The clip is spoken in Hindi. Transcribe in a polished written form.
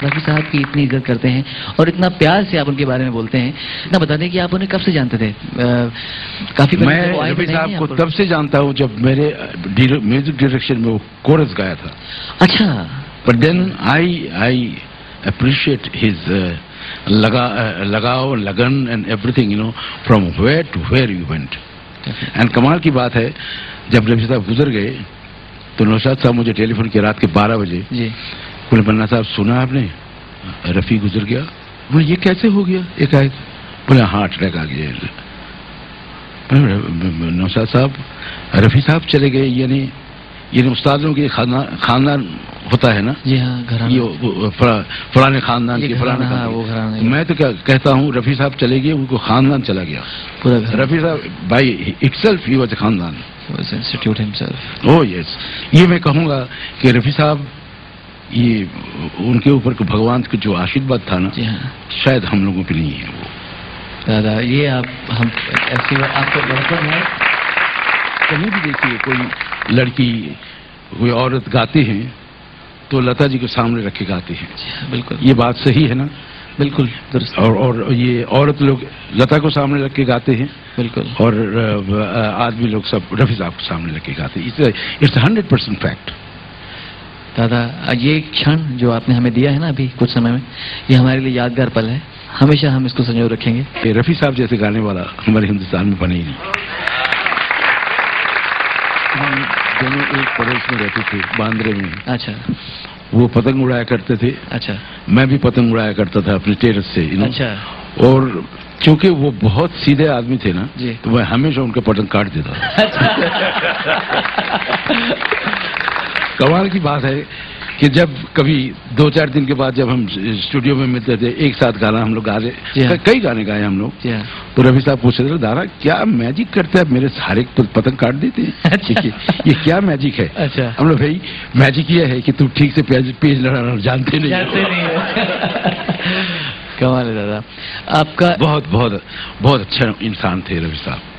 रफी साहब की इतनी इज्जत करते हैं और इतना प्यार से आप उनके बारे में बोलते हैं। इतना बता दें कि आप उन्हें कब से जानते थे? काफी मैं रफी साहब को तब से जानता हूँ जब मेरे म्यूजिक डायरेक्शन में वो कोरस गाया था। अच्छा। But then I appreciate his लगाओ, लगन and everything, you know, from where to where you went. And कमाल की बात है, जब रफी साहब गुजर गए तो नौशाद साहब मुझे टेलीफोन किया रात के 12 बजे जी। बोले मन्ना साहब सुना आपने, रफी गुजर गया? बोले ये कैसे हो गया एकाएक? बोले हार्ट अटैक आ गया। नौशाद साहब, रफी साहब चले गए, यानी उस्तादों के खानदान होता है ना जी। हाँ, घराना, ये फलाने खानदान के फलाने खानदान। मैं तो क्या कहता हूँ, रफी साहब चले गए, उनको खानदान चला गया पूरा। रफी साहब बाई इटसेल्फ ही वाज अ खानदान, इंस्टीट्यूट हिमसेल्फ। ओह यस, ये मैं कहूँगा कि रफी साहब, ये उनके ऊपर भगवान का जो आशीर्वाद था ना, शायद हम लोगों पे नहीं है वो। दादा ये हम ऐसी आपको बड़पन है। कहीं भी देखिए कोई लड़की, कोई औरत गाती हैं तो लता जी के सामने रख के गाती हैं। बिल्कुल, ये बात सही है ना? बिल्कुल दुरुस्त। और ये औरत लोग लता को सामने रख के गाते हैं। बिल्कुल। और आदमी लोग सब रफी साहब को सामने रख के गाते हैं। It's 100% fact. दादा ये क्षण जो आपने हमें दिया है ना अभी कुछ समय में, ये हमारे लिए यादगार पल है। हमेशा हम इसको संजो रखेंगे। रफी साहब जैसे गाने वाला हमारे हिंदुस्तान में बने ही नहीं। हम दोनों एक पड़ोस में रहते थे, बांद्रे में। अच्छा। वो पतंग उड़ाया करते थे। अच्छा। मैं भी पतंग उड़ाया करता था अपने टेरेस से। अच्छा। और क्योंकि वो बहुत सीधे आदमी थे ना जी, तो मैं हमेशा उनका पतंग काट देता था। कमाल की बात है कि जब कभी 2-4 दिन के बाद जब हम स्टूडियो में मिलते थे, एक साथ गाना हम लोग गा रहे, कई गाने गाए हम लोग, तो रफी साहब पूछ रहे थे, दादा क्या मैजिक करते हैं, मेरे सारे पतंग काट देते हैं। अच्छा। ये क्या मैजिक है? अच्छा। हम लोग, भाई मैजिक ये है कि तुम ठीक से पेज लड़ाना जानते नहीं। कमाल है दादा आपका। बहुत बहुत बहुत अच्छा इंसान थे रफी साहब।